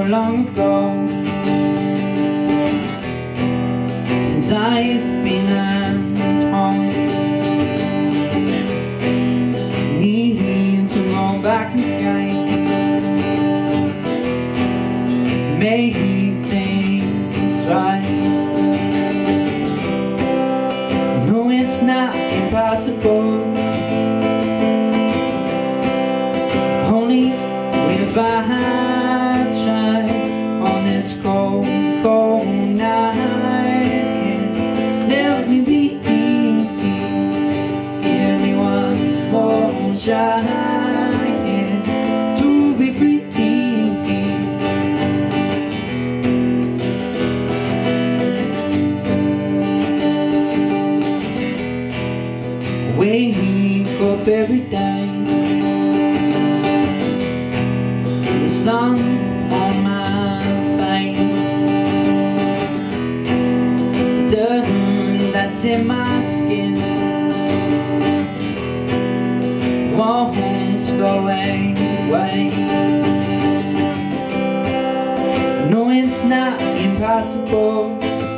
long ago since I've been at home. Need to go back again, make things right. No, it's not impossible, only if I try on this cold, cold night. Let me be, give me one more try to be free. Wake up every day, the sun on my face, the dirt that's in my skin won't go away. No, it's not impossible,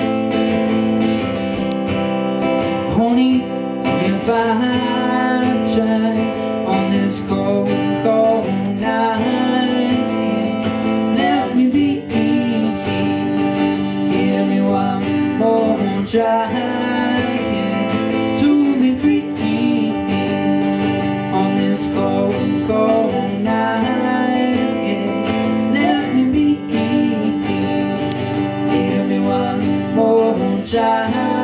only if I try on this cold, cold night. Let me be, give me one more try to be free on this cold, cold night. Let me be, give me one more try.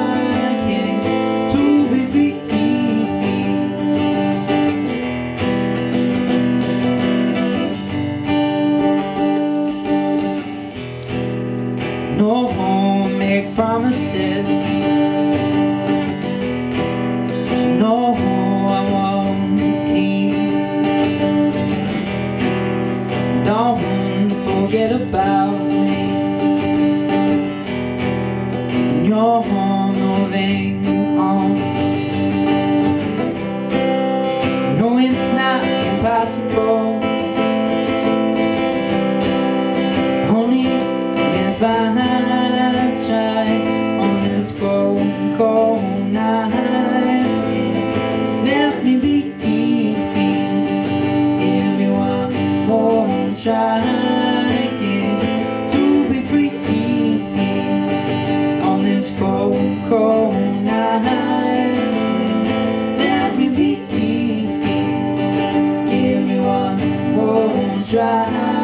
No, make promises, no, I won't keep. Don't forget about me, you're moving on. No, it's not impossible, only if I try on this cold, cold night. Let me be, give me one more try to be free on this cold, cold night. Let me be, give me one more try.